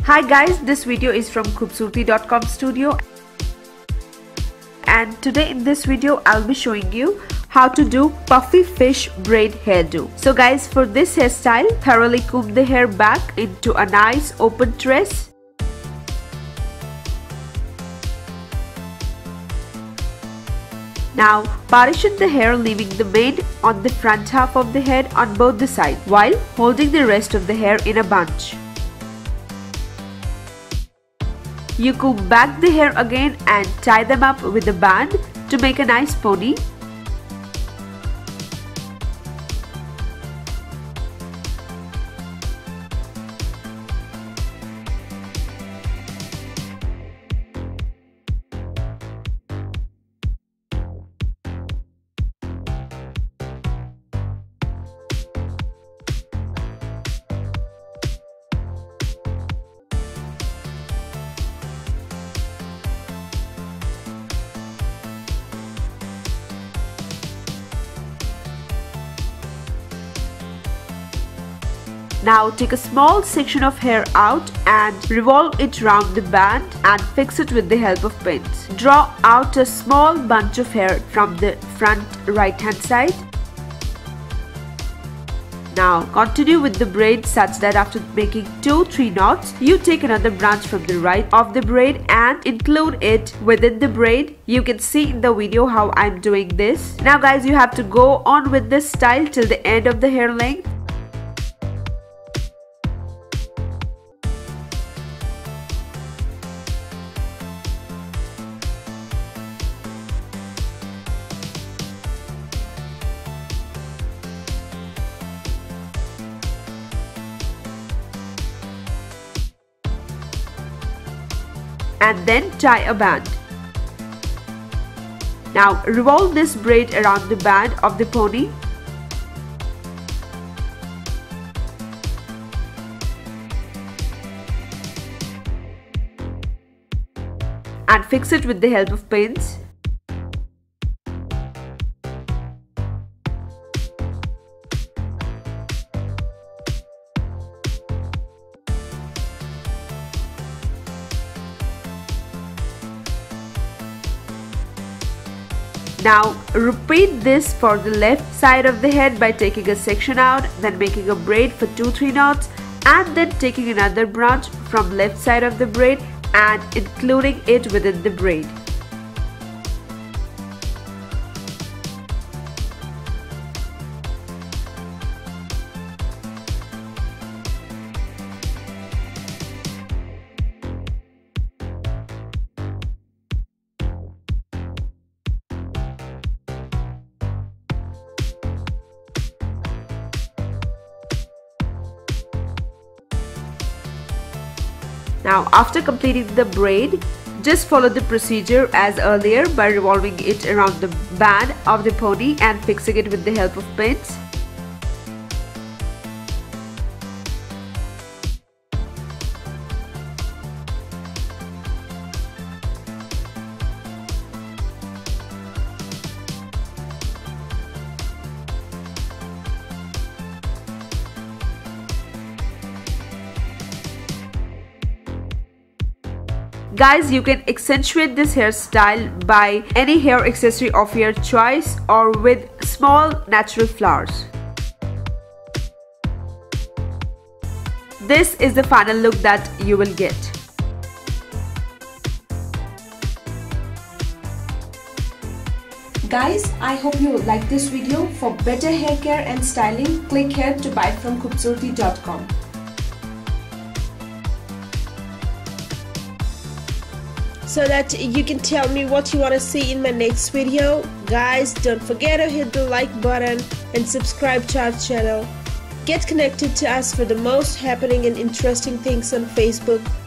Hi guys, this video is from KhoobSurati.com studio, and today in this video I'll be showing you how to do puffy fish braid hairdo. So guys, for this hairstyle, thoroughly comb the hair back into a nice open tress. Now partition the hair, leaving the mane on the front half of the head on both the sides while holding the rest of the hair in a bunch. You comb back the hair again and tie them up with a band to make a nice pony. Now take a small section of hair out and revolve it round the band and fix it with the help of pins. Draw out a small bunch of hair from the front right hand side. Now continue with the braid such that after making 2-3 knots, you take another branch from the right of the braid and include it within the braid. You can see in the video how I'm doing this. Now guys, you have to go on with this style till the end of the hair length. And then tie a band. Now revolve this braid around the band of the pony. And fix it with the help of pins. Now repeat this for the left side of the head by taking a section out, then making a braid for 2-3 knots, and then taking another branch from left side of the braid and including it within the braid. Now after completing the braid, just follow the procedure as earlier by revolving it around the band of the pony and fixing it with the help of pins. Guys, you can accentuate this hairstyle by any hair accessory of your choice or with small natural flowers. This is the final look that you will get. Guys, I hope you like this video. For better hair care and styling, click here to buy from KhoobSurati.com. So that you can tell me what you want to see in my next video. Guys, don't forget to hit the like button and subscribe to our channel. Get connected to us for the most happening and interesting things on Facebook,